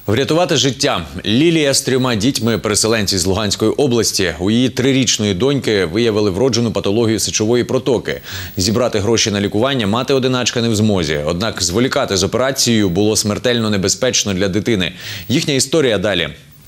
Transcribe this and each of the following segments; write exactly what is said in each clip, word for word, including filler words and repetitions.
Врятувати життя. Лілія з трьома дітьми, переселенці з Луганської області. У її трирічної доньки виявили вроджену патологію сечової протоки. Зібрати гроші на лікування мати-одиначка не в змозі. Однак зволікати з операцією було смертельно небезпечно для дитини. Їхня історія далі.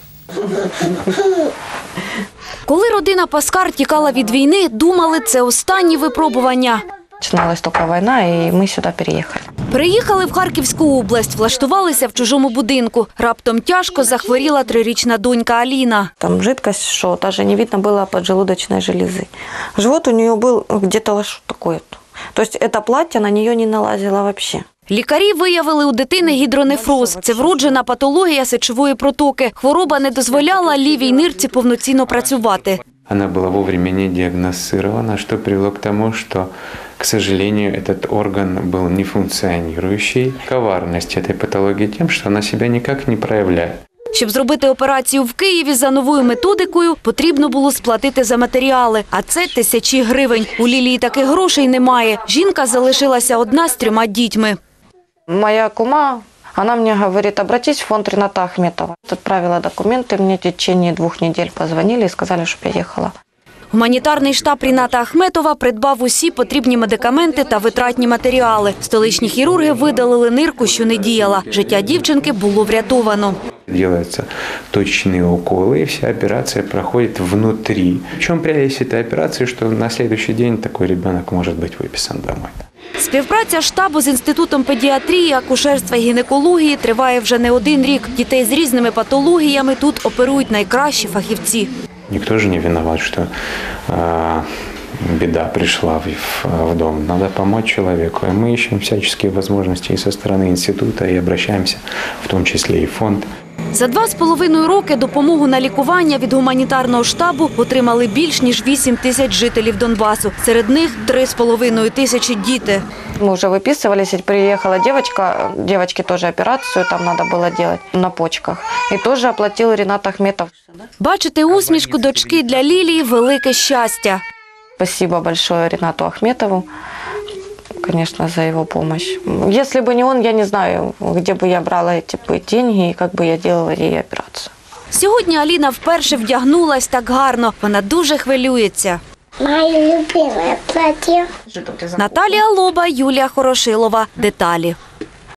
Коли родина Паскар тікала від війни, думали, це останні випробування. Починалась тільки війна, і ми сюди переїхали. Приїхали в Харківську область, влаштувалися в чужому будинку. Раптом тяжко захворіла трирічна донька Аліна. Там жидкость, що навіть не видно було поджелудочної желези. Живот у неї був десь такий. Тобто це плаття на неї не налазило взагалі. Лікарі виявили у дитини гідронефроз. Це вроджена патологія сечової протоки. Хвороба не дозволяла лівій нирці повноцінно працювати. Она была вовремя не диагностирована, что привело к тому, что, к сожалению, этот орган был нефункционирующий. Коварность этой патологии тем, что она себя никак не проявляет. Щоб зробити операцію в Києві за новою методикою, потрібно було сплатити за матеріали. А це тисячі гривень. У Лілії таких грошей немає. Жінка залишилася одна з трьома дітьми. Моя кума, она мне говорит, обратись в фонд Рената Ахметова. Отправила документы, мне в течение двух недель позвонили и сказали, чтобы я ехала. Гуманітарний штаб Рената Ахметова придбав усі потрібні медикаменти та витратні матеріали. Столичні хірурги видалили нирку, що не діяла. Життя дівчинки було врятовано. Делаются точечные уколы, и вся операция проходит внутри. В чем прелесть этой операции, что на следующий день такой ребенок может быть выписан домой. Співпраця штабу з Інститутом педіатрії, акушерства і гінекології триває вже не один рік. Дітей з різними патологіями тут оперують найкращі фахівці. Никто же не виноват, что э, беда пришла в, в дом. Надо помочь человеку. И мы ищем всяческие возможности и со стороны института, и обращаемся, в том числе и в фонд. За два з половиною роки допомогу на лікування від гуманітарного штабу отримали більш ніж вісім тисяч жителів Донбасу. Серед них три з половиною тисячі діти. Мы уже выписывались, приехала девочка, девочке тоже операцию там надо было делать на почках. И тоже оплатил Ренат Ахметов. Бачити усмішку дочки для Лілії – велике щастя. Спасибо большое Ренату Ахметову, конечно, за его помощь. Если бы не он, я не знаю, где бы я брала эти деньги и как бы я делала ей операцию. Сьогодні Аліна вперше вдягнулась так гарно. Вона дуже хвилюється. Моє любиме плаття. Наталія Лоба, Юлія Хорошилова. Деталі.